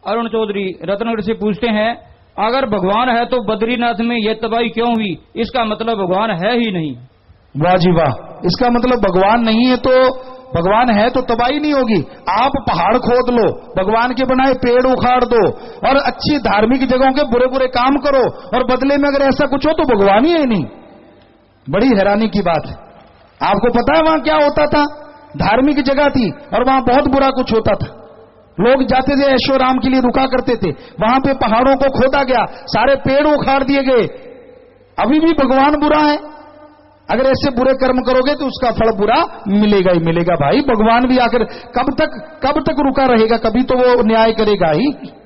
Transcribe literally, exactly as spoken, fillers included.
अरुण चौधरी रत्नगढ़ से पूछते हैं, अगर भगवान है तो बद्रीनाथ में यह तबाही क्यों हुई? इसका मतलब भगवान है ही नहीं। वाह जी वाह, इसका मतलब भगवान नहीं है तो भगवान है तो तबाही नहीं होगी। आप पहाड़ खोद लो, भगवान के बनाए पेड़ उखाड़ दो और अच्छी धार्मिक जगहों के बुरे बुरे काम करो और बदले में अगर ऐसा कुछ हो तो भगवान ही है नहीं। बड़ी हैरानी की बात है। आपको पता है वहां क्या होता था? धार्मिक जगह थी और वहां बहुत बुरा कुछ होता था। लोग जाते थे ऐशो राम के लिए रुका करते थे, वहां पे पहाड़ों को खोदा गया, सारे पेड़ उखाड़ दिए गए। अभी भी भगवान बुरा है। अगर ऐसे बुरे कर्म करोगे तो उसका फल बुरा मिलेगा ही मिलेगा भाई। भगवान भी आखिर कब तक कब तक रुका रहेगा? कभी तो वो न्याय करेगा ही।